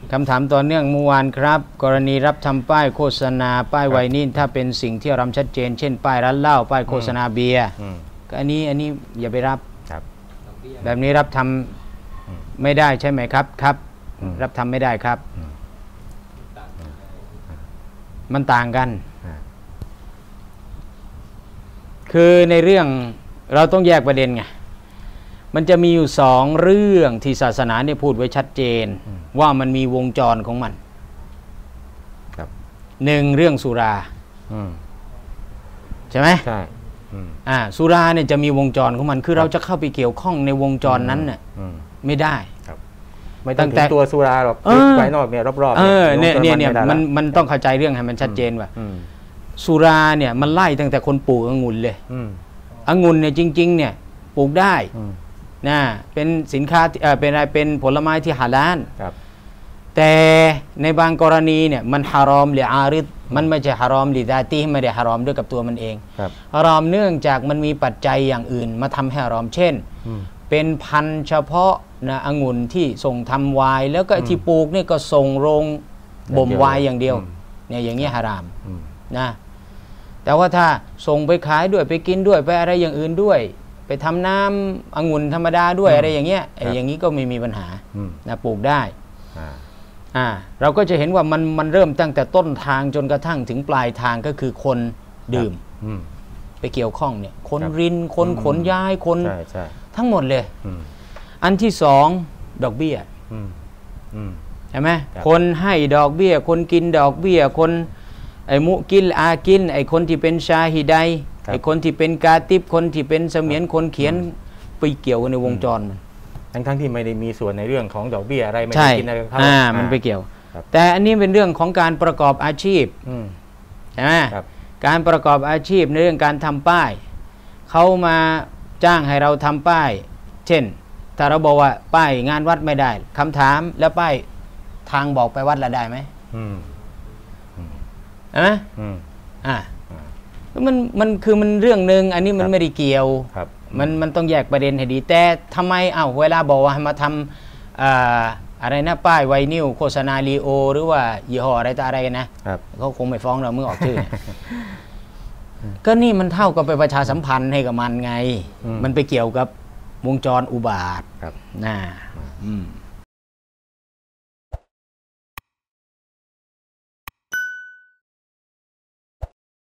คำถามต่อเนื่องเมื่อวานครับกรณีรับทำป้ายโฆษณาป้ายไวนิลถ้าเป็นสิ่งที่เราชัดเจนเช่นป้ายร้านเหล้าป้ายโฆษณาเบียร์ก็อันนี้อย่าไปรับแบบนี้รับทำไม่ได้ใช่ไหมครับครับรับทำไม่ได้ครับมันต่างกันคือในเรื่องเราต้องแยกประเด็นไงมันจะมีอยู่2เรื่องที่ศาสนาเนี่ยพูดไว้ชัดเจนว่ามันมีวงจรของมันหนึ่งเรื่องสุราใช่ไหมใช่สุราเนี่ยจะมีวงจรของมันคือเราจะเข้าไปเกี่ยวข้องในวงจรนั้นเนี่ยไม่ได้ไม่ต้องถึงตัวสุราหรอกภายนอกเนี่ยรอบๆเนี่ยมันต้องเข้าใจเรื่องให้มันชัดเจนว่าสุราเนี่ยมันไล่ตั้งแต่คนปลูกองุ่นเลยองุ่นเนี่ยจริงๆเนี่ยปลูกได้นะเป็นสินค้าเป็นอะไรเป็นผลไม้ที่ฮาลาลแต่ในบางกรณีเนี่ยมันฮารอมหรืออาริดมันไม่ใช่ฮารอมหรือดาตีไม่ได้ฮารอมด้วยกับตัวมันเองฮารอมเนื่องจากมันมีปัจจัยอย่างอื่นมาทำให้ฮารอมเช่นเป็นพันธุ์เฉพาะนะองุ่นที่ส่งทำไวน์แล้วก็ที่ปลูกนี่ก็ส่งโรงบ่มไวน์อย่างเดียวเนี่ยอย่างนี้ฮารามนะแต่ว่าถ้าส่งไปขายด้วยไปกินด้วยไปอะไรอย่างอื่นด้วยไปทำน้ำองุ่นธรรมดาด้วยอะไรอย่างเงี้ยอย่างนี้ก็ไม่มีปัญหานะปลูกได้เราก็จะเห็นว่ามันเริ่มตั้งแต่ต้นทางจนกระทั่งถึงปลายทางก็คือคนดื่มไปเกี่ยวข้องเนี่ยคนรินคนขนย้ายคนทั้งหมดเลยอันที่สองดอกเบี้ยใช่ไหมคนให้ดอกเบี้ยคนกินดอกเบี้ยคนไอ้มุกิลอากินไอ้คนที่เป็นชาฮิไดไอ้คนที่เป็นกาติบคนที่เป็นเสมียนคนเขียนไปเกี่ยวกันในวงจรมันทั้งที่ไม่ได้มีส่วนในเรื่องของดอกเบี้ยอะไรไม่ได้กินอะไรกับเขามันไปเกี่ยวแต่อันนี้เป็นเรื่องของการประกอบอาชีพใช่ไหมการประกอบอาชีพในเรื่องการทำป้ายเขามาจ้างให้เราทำป้ายเช่นถ้าเราบอกว่าป้ายงานวัดไม่ได้คำถามแล้วป้ายทางบอกไปวัดละได้ไหมมันคือมันเรื่องหนึ่งอันนี้มันไม่ได้เกี่ยวมันต้องแยกประเด็นให้ดีแต่ทำไมเวลาบอกว่ามาทำอะไรนะป้ายไวนิลโฆษณาลีโอหรือว่ายี่ห้ออะไรต่ออะไรกันนะเขาคงไม่ฟ้องเราเมื่อออกชื่อ ก็นี่มันเท่ากับไปประชาสัมพันธ์ให้กับมันไงมันไปเกี่ยวกับวงจรอุบาทนะ